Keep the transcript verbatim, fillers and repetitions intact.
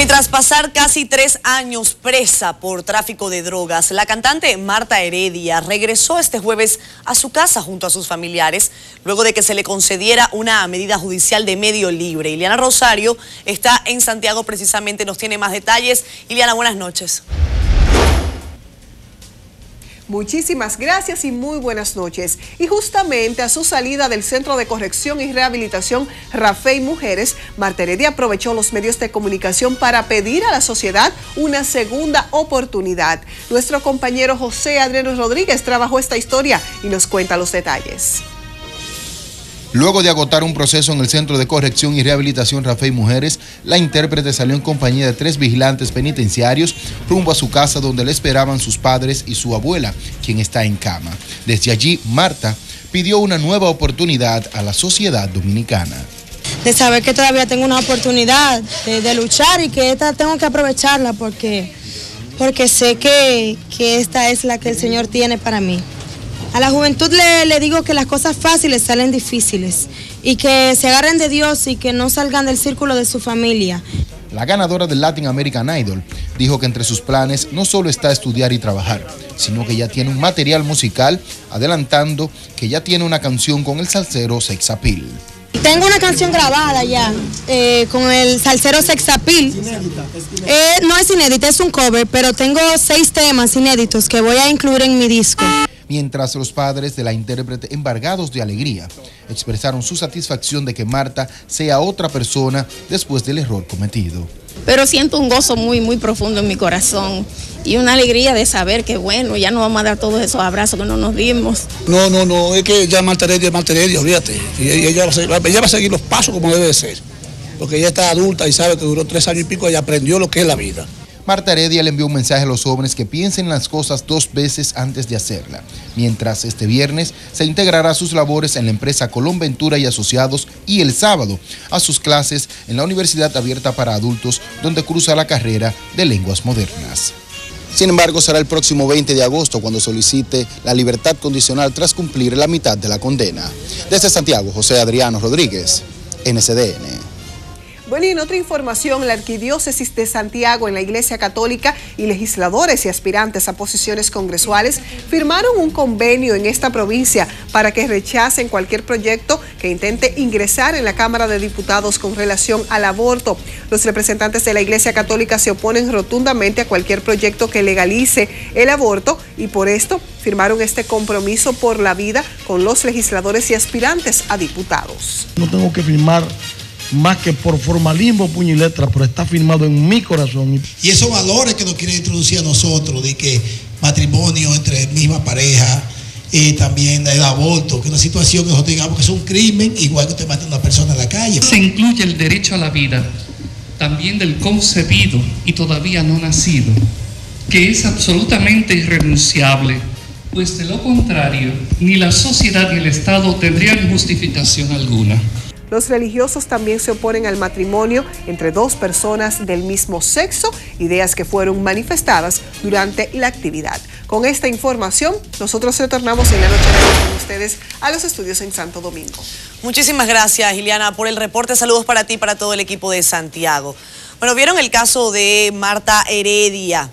Bueno, y tras pasar casi tres años presa por tráfico de drogas, la cantante Marta Heredia regresó este jueves a su casa junto a sus familiares, luego de que se le concediera una medida judicial de medio libre. Iliana Rosario está en Santiago precisamente, nos tiene más detalles. Iliana, buenas noches. Muchísimas gracias y muy buenas noches. Y justamente a su salida del Centro de Corrección y Rehabilitación Rafey Mujeres, Marta Heredia aprovechó los medios de comunicación para pedir a la sociedad una segunda oportunidad. Nuestro compañero José Adriano Rodríguez trabajó esta historia y nos cuenta los detalles. Luego de agotar un proceso en el Centro de Corrección y Rehabilitación Rafey Mujeres, la intérprete salió en compañía de tres vigilantes penitenciarios rumbo a su casa donde le esperaban sus padres y su abuela, quien está en cama. Desde allí, Marta pidió una nueva oportunidad a la sociedad dominicana. De saber que todavía tengo una oportunidad de, de luchar y que esta tengo que aprovecharla porque, porque sé que, que esta es la que el Señor tiene para mí. A la juventud le, le digo que las cosas fáciles salen difíciles y que se agarren de Dios y que no salgan del círculo de su familia. La ganadora del Latin American Idol dijo que entre sus planes no solo está estudiar y trabajar, sino que ya tiene un material musical, adelantando que ya tiene una canción con el salsero Sex Appeal. Tengo una canción grabada ya eh, con el salsero Sex Appeal. Eh, no es inédita, es un cover, pero tengo seis temas inéditos que voy a incluir en mi disco. Mientras los padres de la intérprete, embargados de alegría, expresaron su satisfacción de que Marta sea otra persona después del error cometido. Pero siento un gozo muy, muy profundo en mi corazón y una alegría de saber que, bueno, ya no vamos a dar todos esos abrazos que no nos dimos. No, no, no, es que ya Marta Heredia es Marta Heredia, olvídate. Y ella va, a seguir, ella va a seguir los pasos como debe de ser, porque ella está adulta y sabe que duró tres años y pico y aprendió lo que es la vida. Marta Heredia le envió un mensaje a los jóvenes que piensen las cosas dos veces antes de hacerla, mientras este viernes se integrará a sus labores en la empresa Colón Ventura y Asociados y el sábado a sus clases en la Universidad Abierta para Adultos, donde cruza la carrera de Lenguas Modernas. Sin embargo, será el próximo veinte de agosto cuando solicite la libertad condicional tras cumplir la mitad de la condena. Desde Santiago, José Adriano Rodríguez, N C D N. Bueno, y en otra información, la Arquidiócesis de Santiago en la Iglesia Católica y legisladores y aspirantes a posiciones congresuales firmaron un convenio en esta provincia para que rechacen cualquier proyecto que intente ingresar en la Cámara de Diputados con relación al aborto. Los representantes de la Iglesia Católica se oponen rotundamente a cualquier proyecto que legalice el aborto y por esto firmaron este compromiso por la vida con los legisladores y aspirantes a diputados. No tengo que firmar más que por formalismo, puño y letra, pero está firmado en mi corazón. Y esos valores que nos quieren introducir a nosotros, de que matrimonio entre misma pareja, eh, también el aborto, que es una situación que nosotros digamos que es un crimen, igual que usted mate a una persona en la calle. Se incluye el derecho a la vida, también del concebido y todavía no nacido, que es absolutamente irrenunciable, pues de lo contrario, ni la sociedad ni el Estado tendrían justificación alguna. Los religiosos también se oponen al matrimonio entre dos personas del mismo sexo, ideas que fueron manifestadas durante la actividad. Con esta información, nosotros retornamos en la noche de hoy con ustedes a los estudios en Santo Domingo. Muchísimas gracias, Iliana, por el reporte. Saludos para ti y para todo el equipo de Santiago. Bueno, vieron el caso de Marta Heredia.